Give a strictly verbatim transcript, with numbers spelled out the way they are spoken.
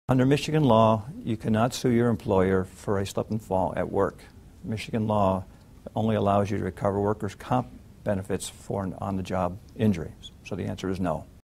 Under Michigan law, you cannot sue your employer for a slip and fall at work. Michigan law only allows you to recover workers' comp benefits for an on-the-job injury. So the answer is no.